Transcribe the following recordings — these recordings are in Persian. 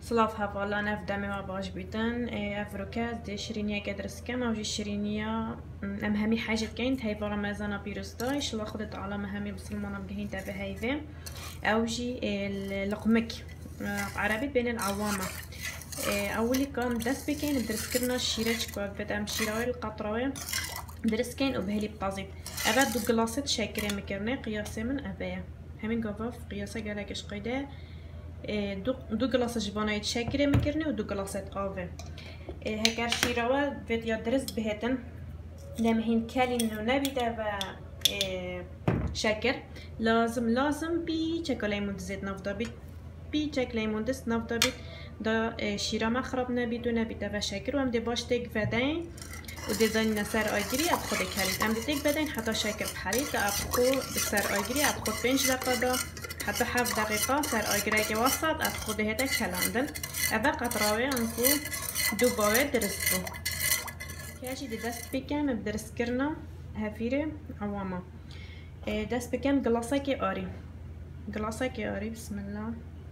صلاف هفالا نفدا ما باش بيتن افروكاز دي شرينيا كدرس كما وجي شرينيا ام همي حاجه كاين هاي رمضان بيروستا ان شاء الله خدت على مهمي بسلمانه بجهين تابع هايفه اوجي اللقمك عربي بين العوامه اولي كان دس بكين بدرس كرنا الشيرج كوك بدام شيراوي القطراوي درس كين وبهلي بطازيت ابد دو جلاسات شاكره مكرني قياسي من ابايا همين قفاف قياسه قالكش قيده دو جلاس جبانات شاكره مكرني ودو جلاسات اوفي هكر شيراوي فيديو درس بهتن لمهين كالين نبي دابا شاكر لازم بي شكلايمون زيت نفضه بي شكلايمون دس نفضه بي دا شيرا ما خراب نبي دو نبي دابا شاكر وام دي باش تيك فدين وديزاين نسار ايجري ابخو ديكاليت ام دي تيك بدين حتى شاكر بحاليت ابخو بسار ايجري ابخو 5 دقيقه حتى 5 دقيقه سار ايجري كي وسط ابخو دهتا كلاندن ابا قطراوي انكو دوباوي درستو كاشي دي دست بكام بدرس كرنا هفيري عوامه دست بكام جلاساكي اري بسم الله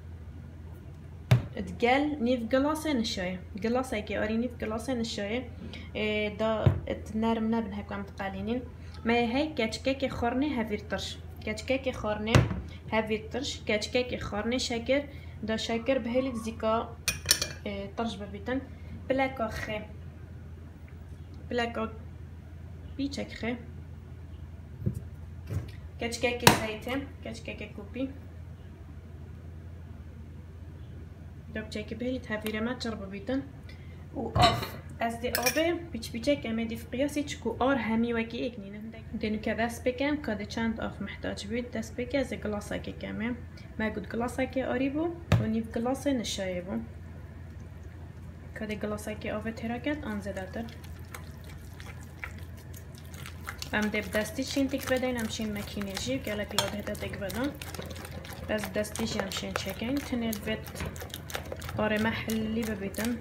تقال نيف جلاسين الشاي جلاساكي اري نيف جلاسين الشاي دا تنارم نابن هكا متقالينين ما هي كاتشكاكي خورني هافيرترش كاتشكاكي خورني هافيرترش كاتشكاكي خورني شاكر دا شاكر بهلي زيكا طرش ببيتن بلاكو خي بلاكو بيتشك خي كاتشكاكي زيتين كاتشكاكي كوبي دوب تشيكي بهلي تهافيري ما تشربو بيتن و اوف از دي اوبي بيتش امدي في قياسي تشكو اور همي وكي اكنين دينو كذا سبيكام كذا چند اوف محتاج بيت دا سبيكا زي جلاساكي كامي ما قد جلاساكي اريبو ونيف جلاسي نشايبو كذا جلاساكي اوف تراكت انزداتر ام دب دستي شين تك بدين امشين ماكينيجي قالك لو هدا تك بدن بس دستي امشين تشيكين تنيد بيت طاري محلي ببيتن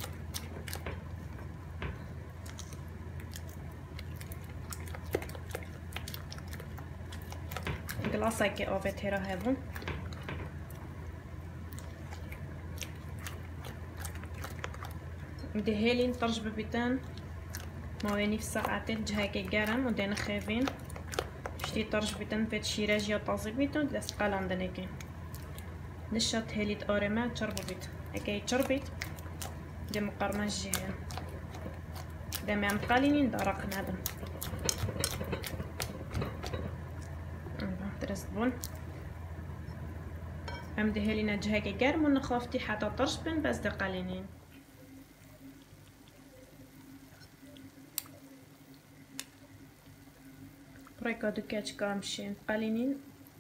جلاساكي اوف ترا هبون دهيلين طرش ببيتن مواني في ساعتين جهاكي جرم ودينا خايفين شتي طرش بيتن فيت شيراج يا طازي بيتن دس قلم دنيكي نشط هيليت اوريما تشربو بيت هكاي تشربيت دي مقرمش جهان دم عم قالينين دارقنا دم درست بون هم دي هيلينا جهاكي جرم ونخافتي حتى طرش بن بس دي قالينين بريكا دو كاتش كامشين قالينين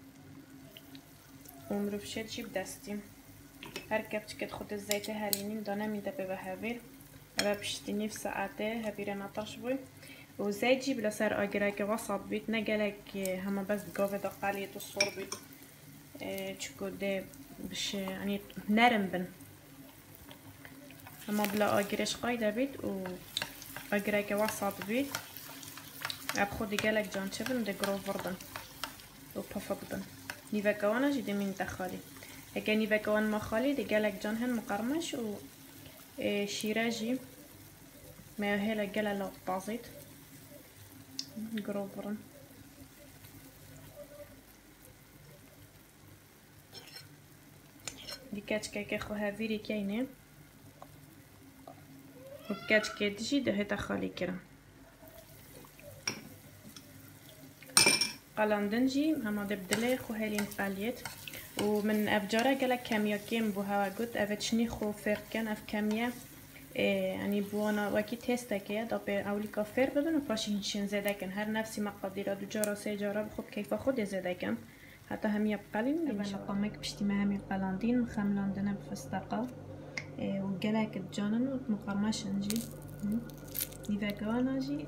ومرفشات شي بدستي هركبت كتخد الزيت هالينين دانا ميدا بابا هابير ابا بشتيني في ساعته هابير انا طرشبوي وزيت جيب لسار اجراك وسط بيت نقالك هما بس قوفي دقالية الصور بيت تشكو دي باش يعني نرم بن هما بلا اجراش قايدة بيت و اجراك وسط بيت ابخد قالك جان شبن دي جروفردن و بافقدن نيفا كوانا جدي من دخالي هكا نيفا كوان ما خالي دي قالك جان هن مقرمش و شيراجي ما هلا قالا لو طازيت جروفرن دي كاتشكا خو هافيري كاينه و كاتشكا تجي ده هتا خالي كرا قلاندنجي هما دبدلي خو هالين قاليت ومن افجارة قالك كاميا كيم بو هوا قد افتشني خو فير كان اف كاميا يعني بوانا وكي تيستا كيا دابي اولي كافير بدون وفاشي هنشين زادا كان هر نفسي مقادير دو جارة سي جارة بخب كيف خود زادا كان حتى هم يبقالين ان شاء الله ماك بشتي ما هم يبقالاندين مخاملاندنا بفستقة وقالك الجانن ومقرماش نجي نيفا كوانا جي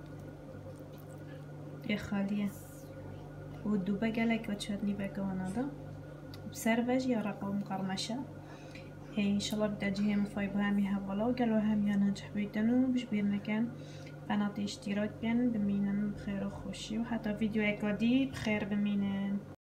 يا خالية والدوبة قالك وتشهدني باكوانا دا بسرفاج يا رقم مقرمشة هي ان شاء الله بدأ جهة مفايبها ميها بلا وقالوا هم يا ناجح بيدنو بش بير مكان قناتي اشتراك بين بمينن بخير وخوشي وحتى فيديو اكادي بخير بمينن.